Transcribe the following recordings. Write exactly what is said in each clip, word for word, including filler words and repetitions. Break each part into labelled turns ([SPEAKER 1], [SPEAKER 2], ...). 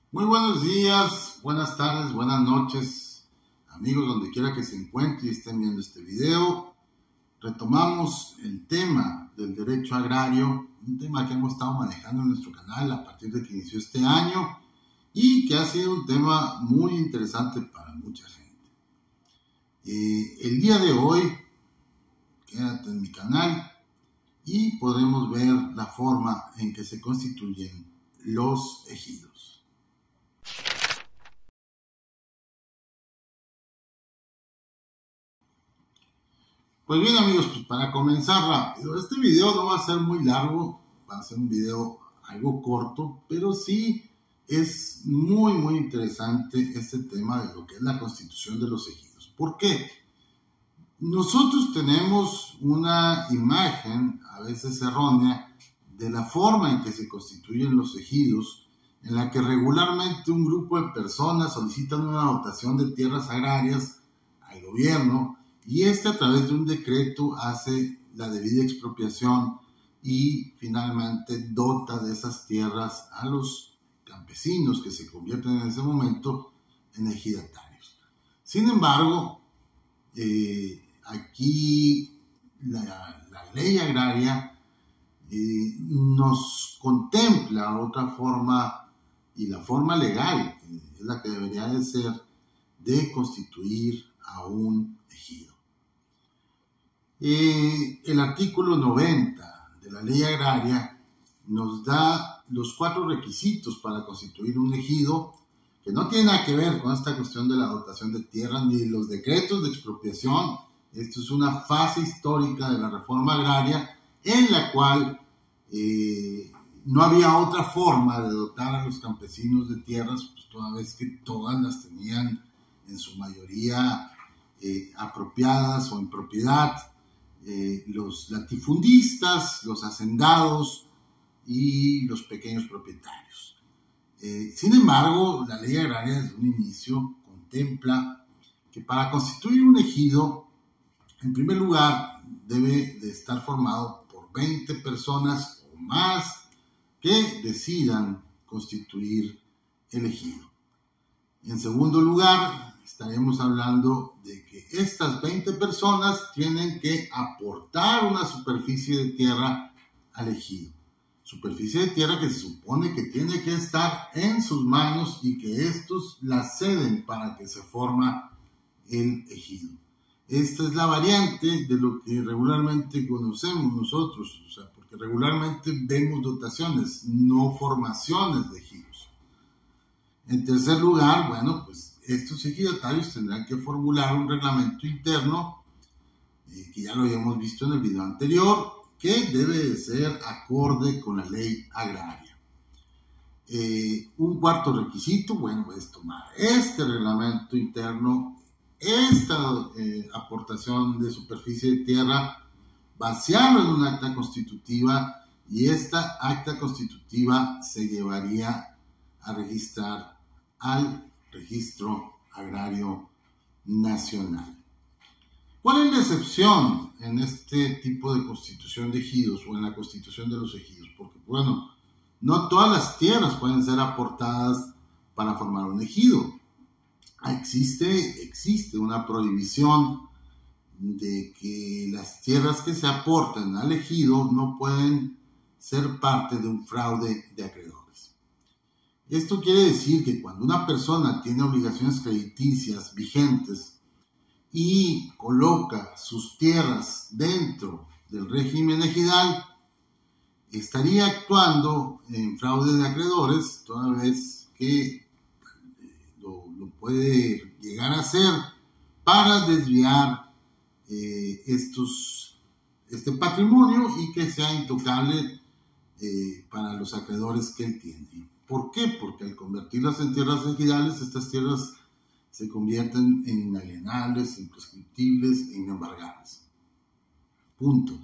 [SPEAKER 1] Muy buenos días, buenas tardes, buenas noches, amigos, donde quiera que se encuentren y estén viendo este video. Retomamos el tema del derecho agrario, un tema que hemos estado manejando en nuestro canal a partir de que inició este año y que ha sido un tema muy interesante para mucha gente. Eh, el día de hoy, quédate en mi canal y podremos ver la forma en que se constituyen los ejidos. Pues bien, amigos, pues para comenzar rápido, este video no va a ser muy largo, va a ser un video algo corto, pero sí es muy muy interesante este tema de lo que es la constitución de los ejidos. ¿Por qué? Nosotros tenemos una imagen, a veces errónea, de la forma en que se constituyen los ejidos, en la que regularmente un grupo de personas solicitan una dotación de tierras agrarias al gobierno, y este a través de un decreto hace la debida expropiación y finalmente dota de esas tierras a los campesinos que se convierten en ese momento en ejidatarios. Sin embargo, eh, aquí la, la ley agraria eh, nos contempla otra forma, y la forma legal, que es la que debería de ser, de constituir a un ejido. Eh, el artículo noventa de la ley agraria nos da los cuatro requisitos para constituir un ejido, que no tiene nada que ver con esta cuestión de la dotación de tierras ni los decretos de expropiación. Esto es una fase histórica de la reforma agraria en la cual eh, no había otra forma de dotar a los campesinos de tierras, pues toda vez que todas las tenían en su mayoría eh, apropiadas o en propiedad. Eh, los latifundistas, los hacendados y los pequeños propietarios. Eh, sin embargo, la ley agraria desde un inicio contempla que para constituir un ejido, en primer lugar, debe de estar formado por veinte personas o más que decidan constituir el ejido. En segundo lugar, estaremos hablando de que estas veinte personas tienen que aportar una superficie de tierra al ejido. Superficie de tierra que se supone que tiene que estar en sus manos y que estos la ceden para que se forma el ejido. Esta es la variante de lo que regularmente conocemos nosotros, o sea, porque regularmente vemos dotaciones, no formaciones de ejidos. En tercer lugar, bueno, pues estos ejidatarios tendrán que formular un reglamento interno, eh, que ya lo habíamos visto en el video anterior, que debe de ser acorde con la ley agraria. Eh, un cuarto requisito, bueno, es tomar este reglamento interno, esta eh, aportación de superficie de tierra, vaciarlo en un acta constitutiva, y esta acta constitutiva se llevaría a registrar al Registro Agrario Nacional. ¿Cuál es la excepción en este tipo de constitución de ejidos o en la constitución de los ejidos? Porque, bueno, no todas las tierras pueden ser aportadas para formar un ejido. Existe, existe una prohibición de que las tierras que se aportan al ejido no pueden ser parte de un fraude de acreedores. Esto quiere decir que cuando una persona tiene obligaciones crediticias vigentes y coloca sus tierras dentro del régimen ejidal, estaría actuando en fraude de acreedores, toda vez que lo, lo puede llegar a hacer para desviar eh, estos, este patrimonio y que sea intocable eh, para los acreedores que él tiene. ¿Por qué? Porque al convertirlas en tierras ejidales, estas tierras se convierten en inalienables, imprescriptibles e inembargables. Punto.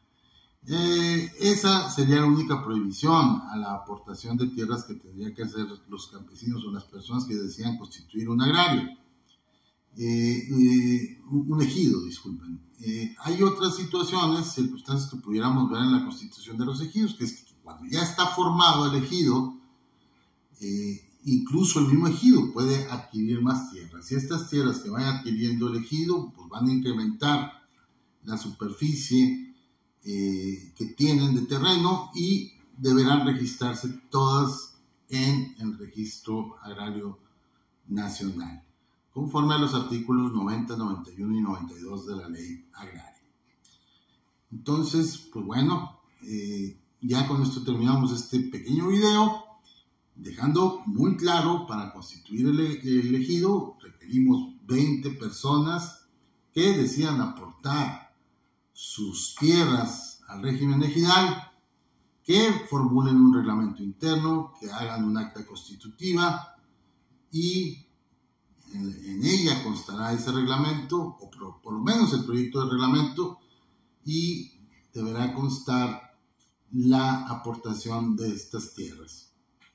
[SPEAKER 1] Eh, esa sería la única prohibición a la aportación de tierras que tendrían que hacer los campesinos o las personas que desean constituir un agrario. Eh, eh, un ejido, disculpen. Eh, hay otras situaciones, circunstancias que pudiéramos ver en la constitución de los ejidos, que es que cuando ya está formado el ejido, Eh, incluso el mismo ejido puede adquirir más tierras. Y estas tierras que vaya adquiriendo el ejido, pues van a incrementar la superficie eh, que tienen de terreno y deberán registrarse todas en el Registro Agrario Nacional, conforme a los artículos noventa, noventa y uno y noventa y dos de la Ley Agraria. Entonces, pues bueno, eh, ya con esto terminamos este pequeño video, dejando muy claro, para constituir el, el ejido requerimos veinte personas que decidan aportar sus tierras al régimen ejidal, que formulen un reglamento interno, que hagan un acta constitutiva y en, en ella constará ese reglamento, o por, por lo menos el proyecto de reglamento, y deberá constar la aportación de estas tierras.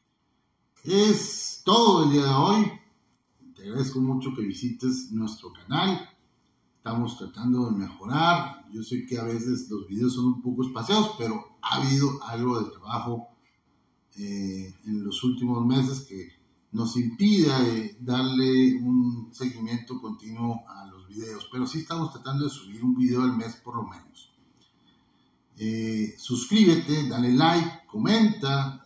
[SPEAKER 1] Es todo el día de hoy. Te agradezco mucho que visites nuestro canal. Estamos tratando de mejorar. Yo sé que a veces los videos son un poco espaciados, pero ha habido algo de trabajo eh, en los últimos meses que nos impide eh, darle un seguimiento continuo a los videos. Pero sí estamos tratando de subir un video al mes por lo menos. Eh, suscríbete, dale like, comenta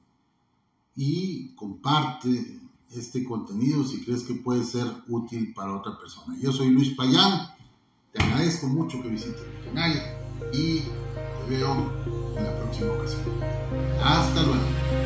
[SPEAKER 1] y comparte este contenido si crees que puede ser útil para otra persona. Yo soy Luis Payán, te agradezco mucho que visites mi canal y te veo en la próxima ocasión. Hasta luego.